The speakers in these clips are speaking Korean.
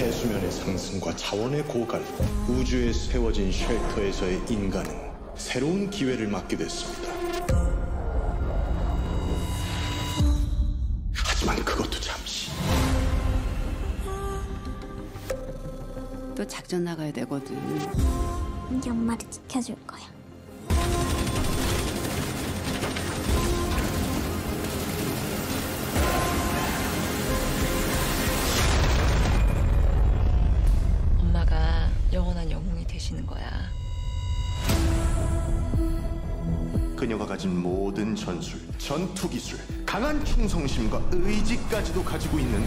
해수면의 상승과 자원의 고갈, 우주에 세워진 쉘터에서의 인간은 새로운 기회를 맞게 됐습니다. 하지만 그것도 잠시. 또 작전 나가야 되거든. 우리 엄마를 지켜줄 거야. 엄마가 영원한 영웅이 되시는 거야. 그녀가 가진 모든 전술, 전투 기술, 강한 충성심과 의지까지도 가지고 있는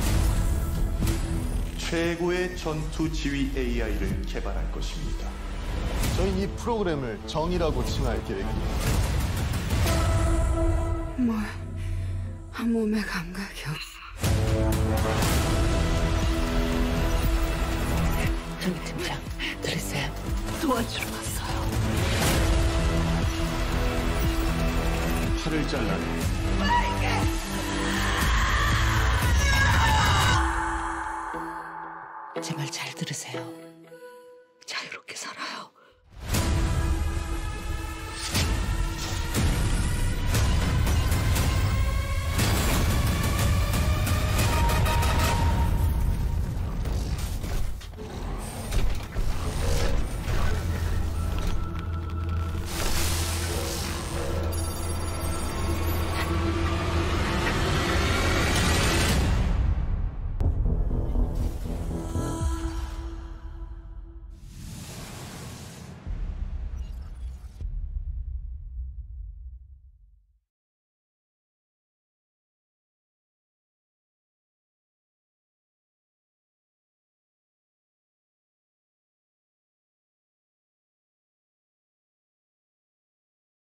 최고의 전투 지휘 AI를 개발할 것입니다. 저희는 이 프로그램을 정의라고 칭할 계획입니다. 몸에 감각이 없어. 저기 팀장, 들으세요? 도와주러 왔어요. 팔을 잘라내. 제 말 잘 들으세요.